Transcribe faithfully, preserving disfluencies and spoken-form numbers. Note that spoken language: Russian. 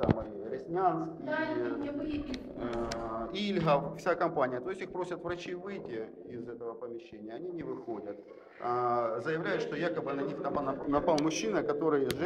самый Реснянский, э, Ильгов, вся компания. То есть их просят врачи выйти из этого помещения, они не выходят. А, заявляют, что якобы на них напал мужчина, который